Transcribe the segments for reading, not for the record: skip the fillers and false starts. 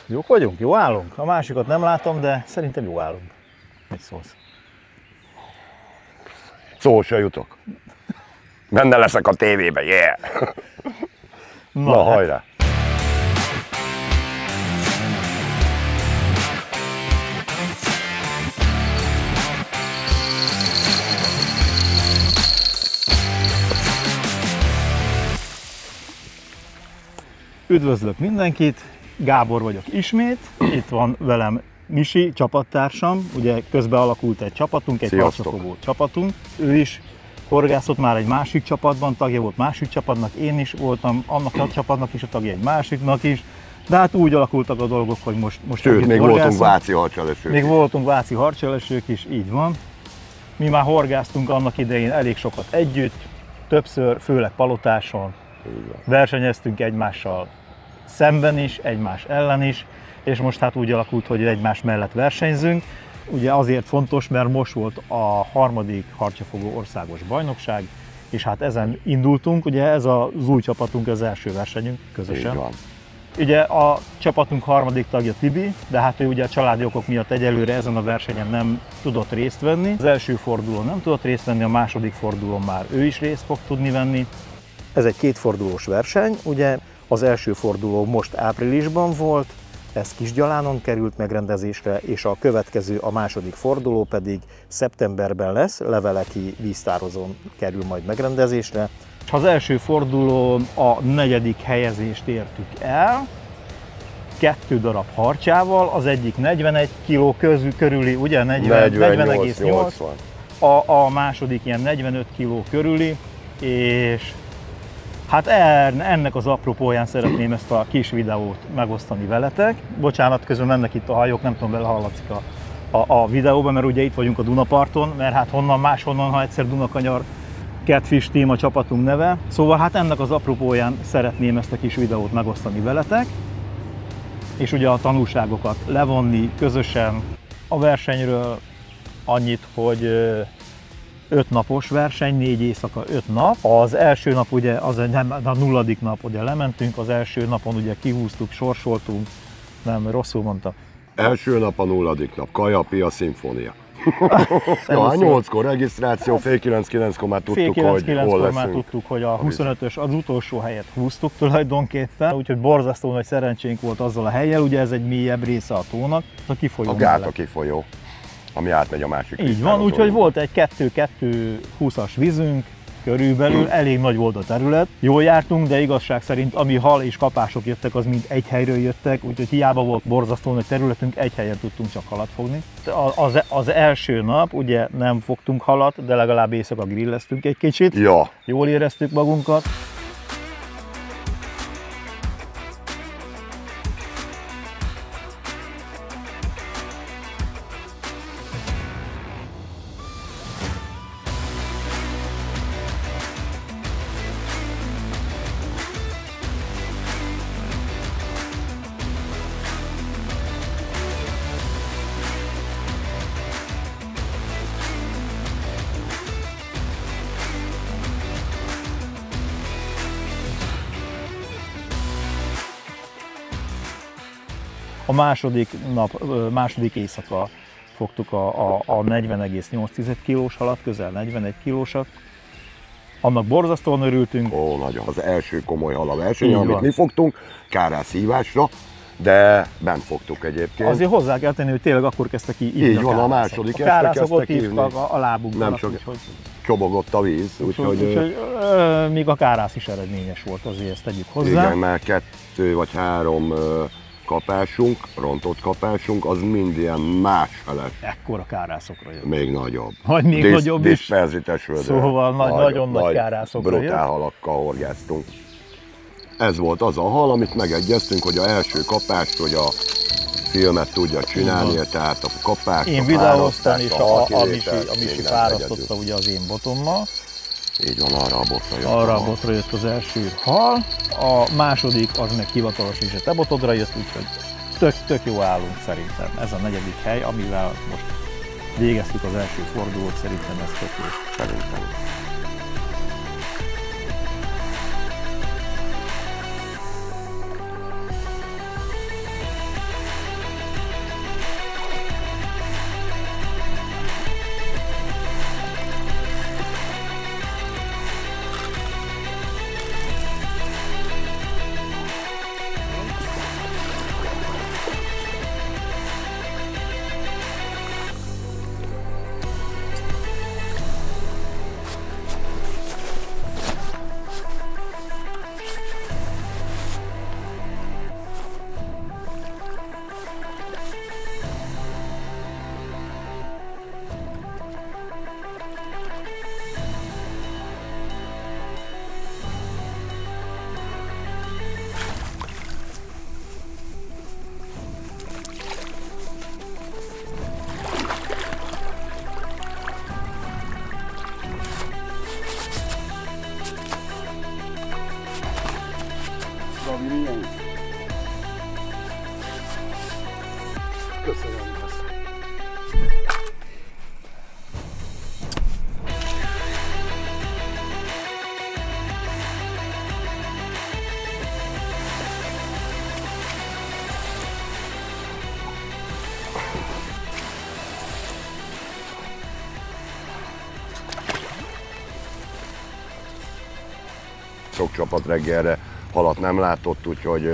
Jók vagyunk? Jó állunk? A másikat nem látom, de szerintem jó állunk. Mit szólsz? Szó se jutok. Benne leszek a tévébe, yeah! Na hajrá! Üdvözlök mindenkit, Gábor vagyok ismét, itt van velem Misi, csapattársam, ugye közben alakult egy csapatunk, egy harcafogó csapatunk. Ő is horgászott már egy másik csapatban, tagja volt másik csapatnak, én is voltam annak a csapatnak is, a tagja egy másiknak is, de hát úgy alakultak a dolgok, hogy most sőt, még voltunk váci harcselesők. Még voltunk váci harcselesők is, így van. Mi már horgáztunk annak idején elég sokat együtt, többször, főleg Palotáson, versenyeztünk egymással szemben is, egymás ellen is, és most hát úgy alakult, hogy egymás mellett versenyzünk. Ugye azért fontos, mert most volt a harmadik harcafogó országos bajnokság, és hát ezen indultunk, ugye ez az új csapatunk, az első versenyünk közösen. Ugye a csapatunk harmadik tagja Tibi, de hát ő ugye a családi okok miatt egyelőre ezen a versenyen nem tudott részt venni. Az első fordulón nem tudott részt venni, a második fordulón már ő is részt fog tudni venni. Ez egy kétfordulós verseny, ugye az első forduló most áprilisban volt, ez Kisgyalánon került megrendezésre, és a következő, a második forduló pedig szeptemberben lesz, Leveleki víztározón kerül majd megrendezésre. Az első fordulón a negyedik helyezést értük el, 2 darab harcsával, az egyik 41 kg körüli, ugye 40,8, a második ilyen 45 kg körüli, és hát ennek az apropóján szeretném ezt a kis videót megosztani veletek. Bocsánat, közben mennek itt a hajók, nem tudom, bele hallatszik a videóban, mert ugye itt vagyunk a Dunaparton, mert hát honnan máshonnan, ha egyszer Dunakanyar Catfish Team a csapatunk neve. Szóval hát ennek az apropóján szeretném ezt a kis videót megosztani veletek, és ugye a tanulságokat levonni közösen a versenyről. Annyit, hogy 5 napos verseny, 4 éjszaka, 5 nap. Az első nap ugye, a 0. nap ugye lementünk, az első napon ugye kihúztuk, sorsoltunk, nem, rosszul mondtam. Első nap a 0. nap, Kaja, Pia, Szimfónia. Ja, 8-kor regisztráció, fél 9-9-kor már tudtuk, hogy hol leszünk. Már tudtuk, hogy a 25-ös, az utolsó helyet húztuk tulajdonképpen, úgyhogy borzasztó nagy szerencsénk volt azzal a hellyel, ugye ez egy mélyebb része a tónak, a kifolyó. A gát a kifolyó, ami átmegy a másik. Így van, úgyhogy volt egy 2-2-20-as vízünk, körülbelül elég nagy volt a terület. Jól jártunk, de igazság szerint ami hal és kapások jöttek, az mind egy helyről jöttek, úgyhogy hiába volt borzasztó nagy területünk, egy helyen tudtunk csak halat fogni. Az első nap ugye nem fogtunk halat, de legalább éjszaka grilleztünk egy kicsit. Ja. Jól éreztük magunkat. A második éjszaka fogtuk a 40,8 kilós halat, közel 41 kilósat. Annak borzasztóan örültünk. Ó, nagyon. Az első komoly hal a verseny, amit mi fogtunk, kárász hívásra, de bent fogtuk egyébként. Azért hozzá kell tenni, hogy tényleg akkor kezdtek ki ívni. Így van, a második este kezdtek ívni. A lábunkban. Nem csak csobogott a víz. Úgyhogy még a kárász is eredményes volt, azért ezt tegyük hozzá. Igen, mert 2 vagy 3 kapásunk, rontott kapásunk, az mind ilyen másfeles. Ekkora kárászokra jött. Még nagyobb. Vagy még nagyobb is. Disperzites vödör. Szóval nagyon nagy kárászokra jött. Brutál halakkal horgáztunk. Ez volt az a hal, amit megegyeztünk, hogy a első kapást, hogy a filmet tudja csinálni, tehát a kapást, én videóztam, és a Misi fárasztotta ugye az én botommal. Így van, arra a botra jött. Arra a botra jött az első hal, a második az meg hivatalos is a te botodra jött, úgyhogy tök jó állunk szerintem. Ez a 4. hely, amivel most végeztük az első fordulót, szerintem ez tök jó. Szerintem. Köszönöm. Sok csapat reggelre halat nem látott,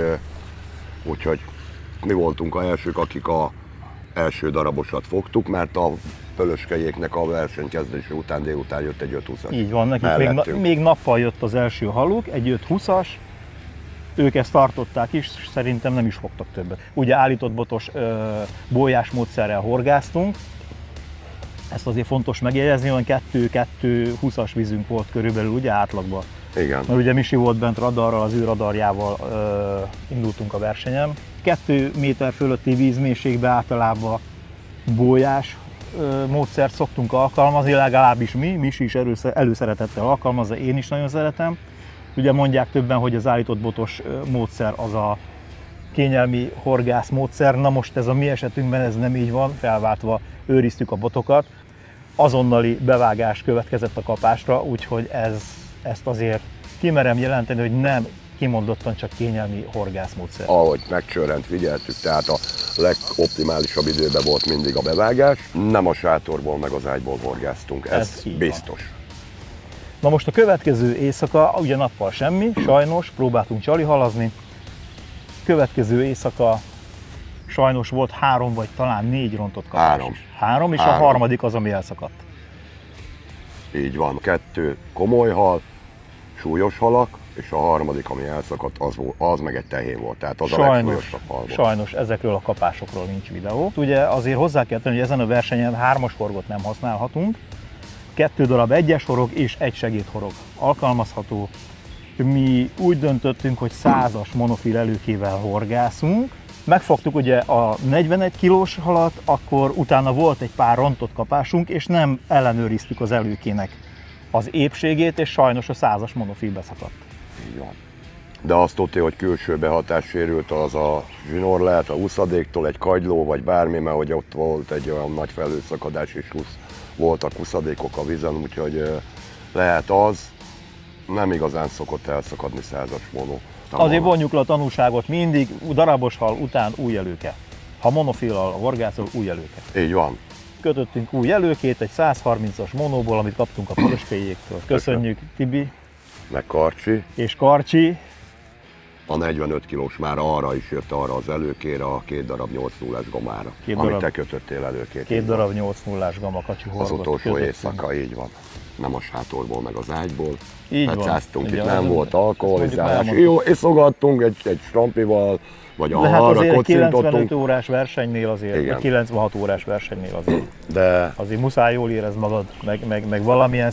úgyhogy mi voltunk az elsők, akik az első darabosat fogtuk, mert a pölöskejéknek a versenykezdése után délután jött egy 5-20-as. Így van, nekik még nappal jött az első haluk, egy 5-20-as, ők ezt tartották is, szerintem nem is fogtak többet. Ugye állított botos bójás módszerrel horgáztunk, ezt azért fontos megjegyezni, olyan 2-2-20-as vízünk volt körülbelül, ugye átlagban. Igen. Mert ugye Misi volt bent radarral, az ő radarjával indultunk a versenyen. 2 méter fölötti vízmélységbe általában bójás módszert szoktunk alkalmazni, legalábbis Misi is előszeretettel alkalmazza, én is nagyon szeretem. Ugye mondják többen, hogy az állított botos módszer az a kényelmi horgász módszer, na most ez a mi esetünkben ez nem így van, felváltva őriztük a botokat. Azonnali bevágás következett a kapásra, úgyhogy ezt azért kimerem jelenteni, hogy nem kimondottan csak kényelmi horgászmódszer. Ahogy megcsörrent, figyeltük, tehát a legoptimálisabb időben volt mindig a bevágás. Nem a sátorból meg az ágyból horgáztunk, ez biztos. Van. Na most a következő éjszaka, ugye nappal semmi, sajnos, próbáltunk csalihalazni. Következő éjszaka sajnos volt 3 vagy talán 4 rontott kapás. 3 és a harmadik az, ami elszakadt. Így van, 2 komoly hal, súlyos halak, és a harmadik, ami elszakadt, az meg egy tehén volt, tehát az a legsúlyosabb hal volt. Sajnos ezekről a kapásokról nincs videó. Ugye azért hozzá kell tenni, hogy ezen a versenyen 3-as horgot nem használhatunk, 2 darab 1-es horog és 1 segédhorog alkalmazható. Mi úgy döntöttünk, hogy 100-as monofil előkével horgászunk. Megfogtuk ugye a 41 kilós halat, akkor utána volt egy pár rontott kapásunk, és nem ellenőriztük az előkének az épségét, és sajnos a 100-as monofil beszakadt. Így van. De azt tudja, hogy külső behatás sérült, az a zsinór lehet a úszadéktól, egy kagyló vagy bármi, mert hogy ott volt egy olyan nagy felhőszakadás, és voltak úszadékok a vízen, úgyhogy lehet az. Nem igazán szokott elszakadni 100-as mono. Azért vonjuk le a tanulságot, mindig darabos hal után új előke. Ha monofillal horgászol, új előke. Így van. Kötöttünk új előkét egy 130-as monóból, amit kaptunk a pölöskéjéktől. Köszönjük, Tibi. Meg Karcsi. És Karcsi. A 45 kilós már arra is jött, arra az előkére, a 2 darab 8-0-as gomára, amit te kötöttél előkét. 2 darab 8-0-as gama kacsi horgot. Az utolsó éjszaka, így van. Nem a sátorból, meg az ágyból. Pecáztunk, itt nem volt alkoholizálás. Jó, iszogattunk egy strampival, vagy arra kocintottunk. 95 órás versenynél azért, vagy 96 órás versenynél azért. De azért muszáj jól érezd magad, meg valamilyen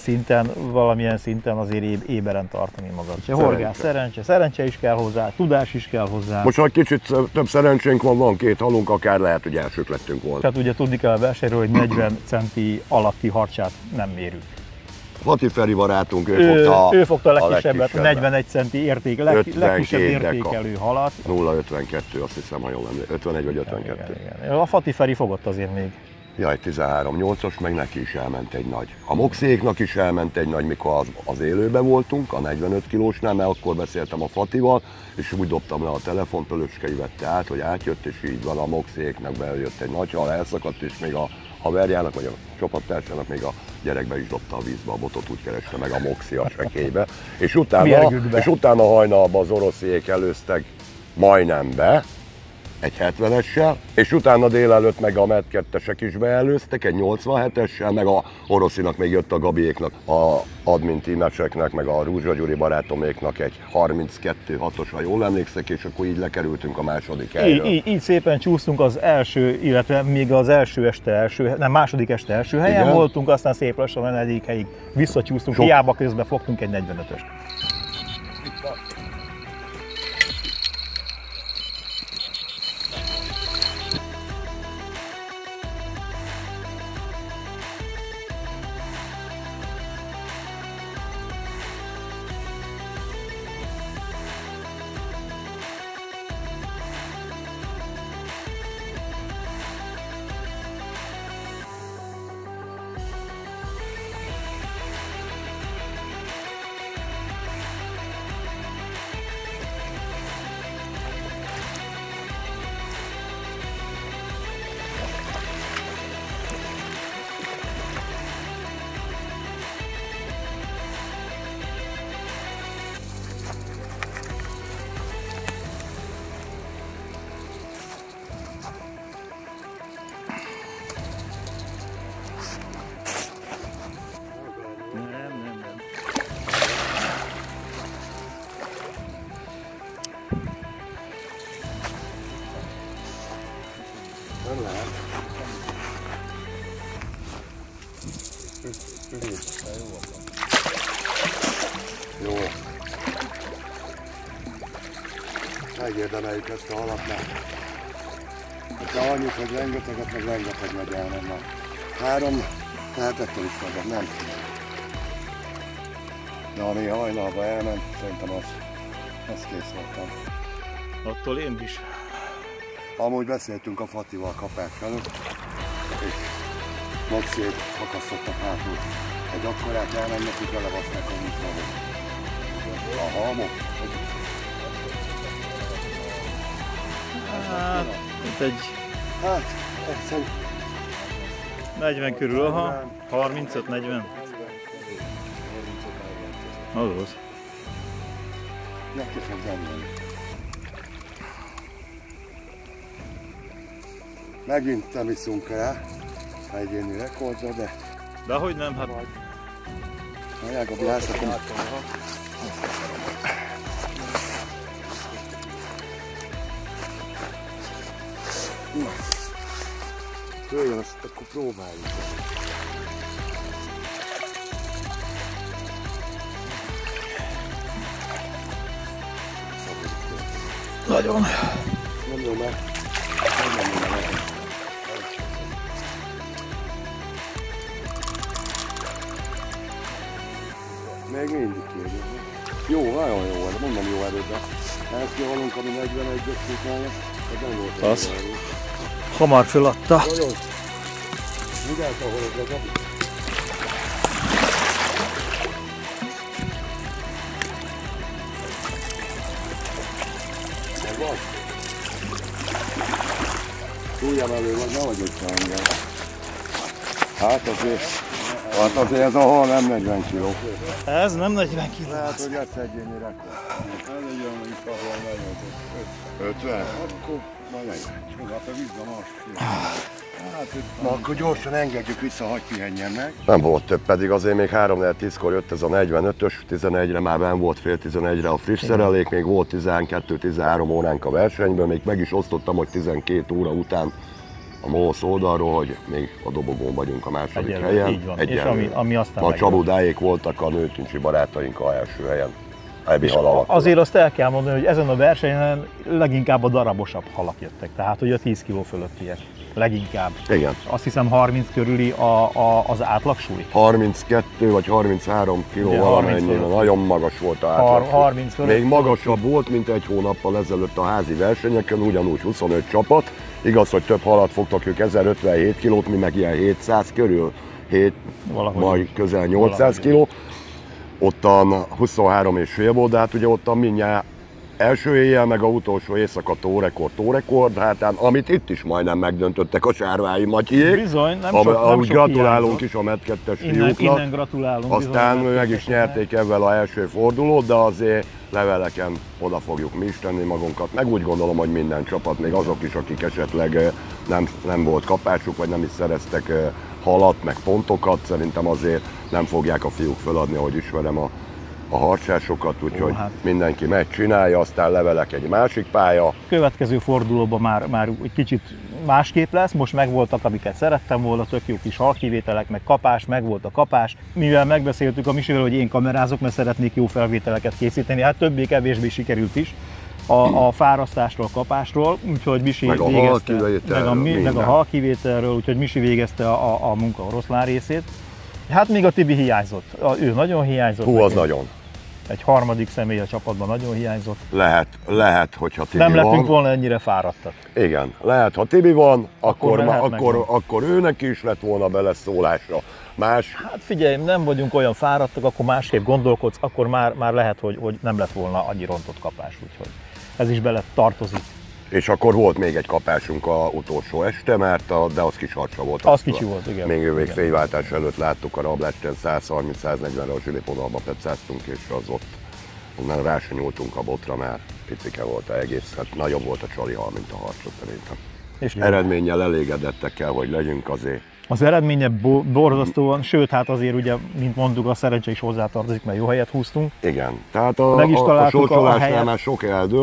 szinten azért éberen tartani magad. Horgász, szerencse is kell hozzá, tudás is kell hozzá. Most ha kicsit több szerencsénk van 2 halunk, akár lehet, hogy elsők lettünk volna. Tehát ugye tudni kell a versenyről, hogy 40 centi alatti harcsát nem mérünk. Fati Feri barátunk, ő fogta a legkisebbet, a 41 centi legkisebb értékelő halat. 0,52, azt hiszem, ha jól emlékszem, 51 vagy 52. Igen. A Fati Feri fogott azért még. Jaj, 13-8-os, meg neki is elment egy nagy. A Moxiéknak is elment egy nagy, mikor az élőben voltunk, a 45 kilósnál, mert akkor beszéltem a Fatival, és úgy dobtam le a telefont, Pölöcskei vette át, hogy átjött, és így van, a Moxiéknak bejött egy nagy hal, elszakadt, és még a haverjának, vagy a csapattársának még a gyerekbe is dobta a vízbe a botot, úgy kereste meg a Moxi a sekélybe. És utána hajnalban az orosziék előztek majdnem be, egy 70-essel, és utána délelőtt meg a Med 2-esek is beelőztek, egy 87-essel, meg a oroszinak még jött a Gabiéknak, a admin tímeseknek, meg a Rúzsa Gyuri barátoméknak egy 32-6-os, ha jól emlékszek, és akkor így lekerültünk a második helyről. Így szépen csúsztunk az első, illetve még az második este első helyen. Igen. Voltunk, aztán szép lassan a 4. helyig visszacsúsztunk, hiába közben fogtunk egy 45-öst. Nem lehet. Jó. Megérdemeljük ezt a halat már. De annyit, hogy rengeteget, meg rengeteg megy elmennek. 3 lehetettel is vagyok, nem tudom. De ami hajnalba elment, szerintem az kész voltam. Attól én is. Amúgy beszéltünk a Fatival kapás előtt, és Maxék akasztottak hátul. Egy akkorát elmennek, hogy belevasznak a munkával. A halmok? Hát, itt egy Hát, egyszerűen 40 körül, aha, 35-40. Azaz. neki fog zenni. Megint nem iszunk el egyéni rekordra, de De hogy nem, hát a Jágobi ászakom. Jöjjön, azt akkor próbáljuk. nagyon. Nem jó, mert nem jó, mert még mindig kérdezik. Jó, nagyon jó, de mondom jó erőben. Ezt kihalunk, ami 41-et csinálja, de nem volt az. Hamar föladta. nagyon. Vigyázz, ahol ez legyen. Megvan? Túljemelő vagy, ne vagy össze engem. Hát azért ez a hal nem 40 kiló. Ez nem 40 kiló. Lehet, hogy lesz egyéni rekord. Ez egy olyan, mint ahol nagyon 50? Akkor majd meglátjuk. Hát a vízza Na akkor gyorsan engedjük vissza, hagyj pihenjen meg. Nem volt több, pedig azért még 3-10-kor jött ez a 45-ös, 11-re már benn volt, fél 11-re a friss szerelék, még volt 12-13 óránk a versenyből, még meg is osztottam, hogy 12 óra után a MOLSZ oldalról, hogy még a dobogón vagyunk a második helyen. Így van. És ami aztán a Csabudáék voltak a nőtincsi barátaink a első helyen. Azért azt el kell mondani, hogy ezen a versenyen leginkább a darabosabb halak jöttek, tehát hogy a 10 kg fölöttiek. Leginkább. Igen. Azt hiszem 30 körüli az átlagsúly. 32 vagy 33 kg valamennyire, nagyon magas volt a átlagsúly. Még magasabb volt, mint egy hónappal ezelőtt a házi versenyeken, ugyanúgy 25 csapat. Igaz, hogy több halat fogtak, ők 1057 kilót, mi meg ilyen 700 körül, majd közel 800 kg. Ottan 23,5 volt, de hát ugye ottan mindjárt első éjjel, meg a utolsó éjszaka tórekord, hát amit itt is majdnem megdöntöttek a Sárvái Matyiék. Bizony, nem sok gratulálunk is a MET2-es fiúknak. Innen gratulálunk. Aztán meg is nyerték ebben a első fordulót, de azért leveleken oda fogjuk mi is tenni magunkat. Meg úgy gondolom, hogy minden csapat, még azok is, akik esetleg nem volt kapásuk, vagy nem is szereztek halat, meg pontokat, szerintem azért nem fogják a fiúk feladni, ahogy ismerem a harcsásokat, úgyhogy mindenki megcsinálja, aztán levelek egy másik pálya. Következő fordulóban már egy kicsit másképp lesz, most megvoltak, amiket szerettem volna, tök jó kis halkivételek, meg kapás, megvolt a kapás. Mivel megbeszéltük a Misivel, hogy én kamerázok, mert szeretnék jó felvételeket készíteni, hát többé-kevésbé sikerült is a fárasztásról, a kapásról, úgyhogy Misi végezte, meg a halkivételről, úgyhogy Misi végezte a munka oroszlán részét. Hát még a Tibi hiányzott, ő nagyon hiányzott. Hú, az nagyon. Egy harmadik személy a csapatban nagyon hiányzott. Lehet, hogyha Tibi nem van. lettünk volna ennyire fáradtak. Igen, lehet, ha Tibi van, akkor őnek is lett volna beleszólásra. Hát figyelj, nem vagyunk olyan fáradtak, akkor másképp gondolkodsz, akkor már lehet, hogy nem lett volna annyi rontott kapás, úgyhogy ez is bele tartozik. És akkor volt még egy kapásunk a utolsó este, de az kis harcsa volt. Az kicsi volt, igen. Még félváltás előtt láttuk a rablásten 130-140-re a zsilipodalba petszáztunk, és az ott onnan rá se nyúltunk a botra, mert picike volt egész, hát nagyobb volt a csalihal, mint a harcsa szerintem. És eredménnyel elégedettek kell, hogy legyünk azért. Az eredménye borzasztóan, sőt, hát azért ugye, mint mondtuk, a szerencse is hozzátartozik, mert jó helyet húztunk. Igen, tehát a sorsolásnál már sok eldől,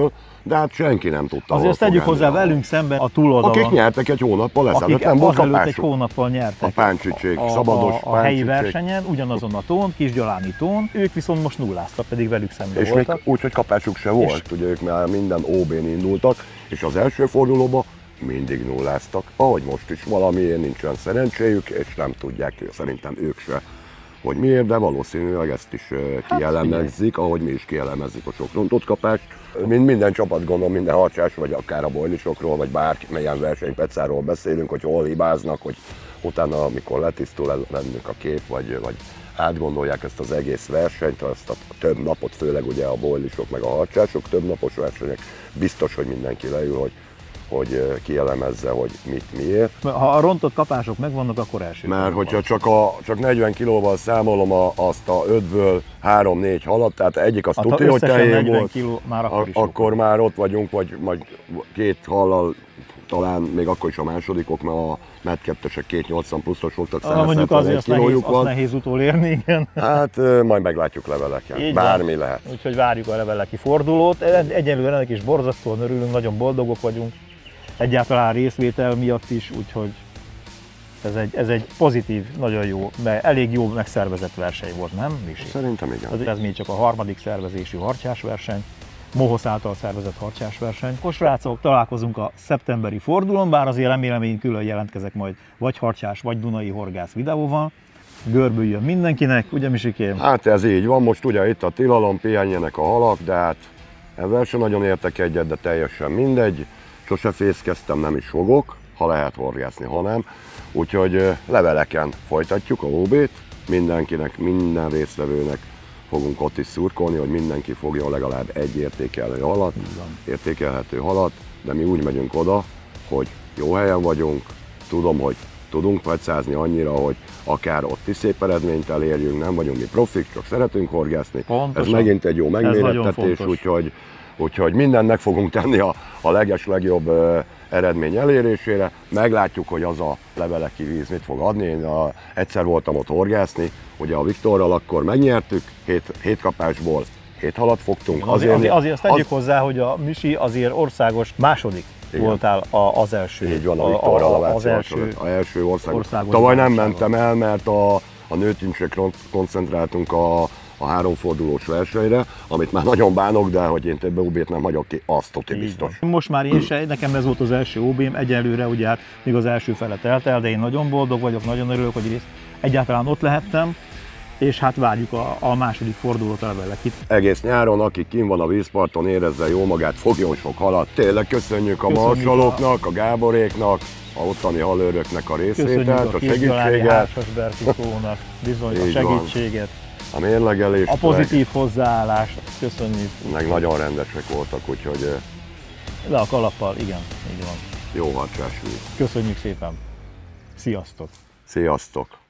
de hát senki nem tudta. Azért tegyük hozzá velünk szemben a túloldalon. Akik nyertek egy hónappal ezelőtt, akik nem volt azelőtt egy kapásuk. hónappal nyertek A Páncsicsék, szabados a helyi Páncsicsék. versenyen, ugyanazon a tón, Kisgyaláni tón, ők viszont most nulláztak, pedig velük szemben És voltak. még úgy, hogy kapásuk se volt, ugye ők már minden OB-n indultak, és az első fordulóban mindig nulláztak, ahogy most is valamiért nincsen szerencséjük, és nem tudják, szerintem ők se, hogy miért, de valószínűleg ezt is kielemezik, ahogy mi is kielemezzük a sok rontott kapást. Minden csapat, gondolom, minden harcsás, vagy akár a bojlisokról, vagy bármilyen versenypecáról beszélünk, hogy hol hibáznak, hogy utána, amikor letisztul bennük a kép, vagy átgondolják ezt az egész versenyt, azt a több napot, főleg ugye a bojlisok meg a harcsások, több napos versenyek, biztos, hogy mindenki leül, hogy kielemezze, hogy mit, miért. Ha a rontott kapások megvannak, akkor első. Mert hogyha csak 40 kilóval számolom azt a 5-ből 3-4 halat, tehát egyik az tudja, hogy tehén volt, kiló, már akkor már ott vagyunk, vagy 2 hallal, talán még akkor is a másodikok, mert a Med 2-esek 280 pluszos voltak, 171 kilójuk van. Nehéz utolérni, igen. Hát majd meglátjuk leveleken, így bármi van. lehet. Úgyhogy várjuk a leveleki fordulót. Egyelőre ennek is borzasztóan örülünk, nagyon boldogok vagyunk. Egyáltalán részvétel miatt is, úgyhogy ez egy pozitív, nagyon jó, elég jó megszervezett verseny volt, nem, Misi? Szerintem igen. Ez még csak a harmadik szervezésű harcsásverseny, Mohosz által szervezett harcsásverseny. Most srácok, találkozunk a szeptemberi fordulón, bár azért remélem, én külön jelentkezek majd vagy harcsás, vagy dunai horgász videóval. Görbüljön mindenkinek, ugye Misikém? Hát ez így van, most ugye itt a tilalom, pihenjenek a halak, de hát ezzel sem nagyon értek egyet, de teljesen mindegy. Sose fészkeztem, nem is fogok, ha lehet horgászni, ha nem. Úgyhogy leveleken folytatjuk a OB-t, mindenkinek, minden résztvevőnek fogunk ott is szurkolni, hogy mindenki fogjon legalább egy értékelhető halat, de mi úgy megyünk oda, hogy jó helyen vagyunk, tudom, hogy tudunk pecázni annyira, hogy akár ott is szép eredményt elérjünk, nem vagyunk mi profik, csak szeretünk horgászni. Pontosan. Ez megint egy jó megmérettetés, úgyhogy mindent meg fogunk tenni a legjobb eredmény elérésére. Meglátjuk, hogy az a leveleki víz mit fog adni. Én egyszer voltam ott horgászni, ugye a Viktorral akkor megnyertük, 7 kapásból 7 halat fogtunk. Azért azt tegyük hozzá, hogy a Misi azért országos második. Igen. Voltál az első. Így van, a Viktorral az első országos. Tavaly nem mentem el, mert a nőtincsre koncentráltunk a 3 fordulós versenyre, amit már nagyon bánok, de hogy én több OB-t nem hagyok ki, azt ott biztos. Most már én se, nekem ez volt az első OB-m, egyelőre ugye hát még az első fele telt el, de én nagyon boldog vagyok, nagyon örülök, hogy egyáltalán ott lehettem, és hát várjuk a második fordulót a levelekit. Egész nyáron, aki kint van a vízparton, érezze jó magát, fogjon sok halat. Tényleg köszönjük a marsaloknak, a Gáboréknak, a ottani halőröknek a részvételt, a segítséget. Bizony a segítséget. A mérlegelést. A pozitív hozzáállást, köszönjük. Meg nagyon rendesek voltak, úgyhogy... Le a kalappal, igen, így van. Jó harcsás víz. Köszönjük szépen. Sziasztok! Sziasztok!